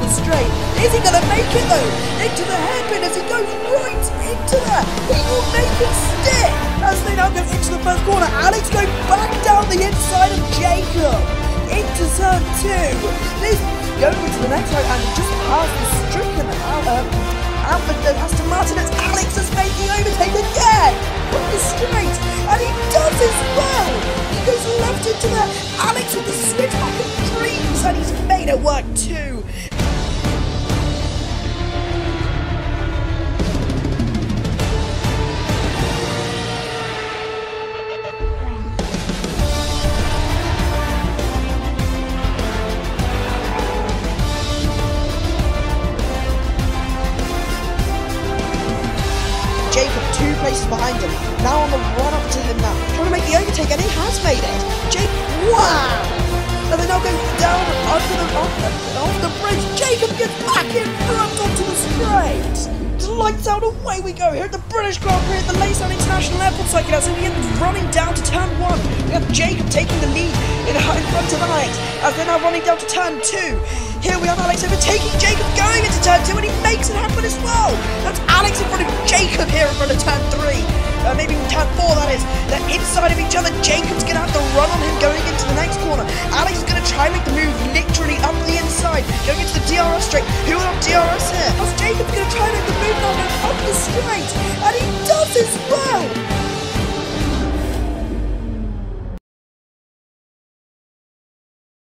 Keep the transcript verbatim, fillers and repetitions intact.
the straight. Is he going to make it though? Into the hairpin as he goes right into there. He will make it stick as they now go into the first corner. Alex going back down the inside of Jacob into turn two. This going into the next round and just past the stricken um, Alfred and Aston Martin as Alex has made the overtake again from the straight, and he does as well. He goes left into there. Alex with the switchback of dreams, and he's made it work too. Jacob two places behind him, now on the run up to him now, trying to make the overtake, and he has made it. Jake, wow! And they're now going down under the, off the, off the bridge. Jacob gets back in front onto the straight. Lights out, away we go here at the British Grand Prix at the Laysan International Airport Circuit as Indians running down to turn one. We have Jacob taking the lead in, in front of Alex as they're now running down to turn two. Here we have Alex overtaking Jacob going into turn two, and he makes it happen as well. That's Alex in front of Jacob here in front of turn three. Uh, maybe turn four, that is. They're inside of each other. Jacob's going to have to run on him going into the next corner. Alex is going to try and make the move literally up the inside, going into the D R S straight. Who will have D R S here? As Jacob's going to try and make the move now going up the straight.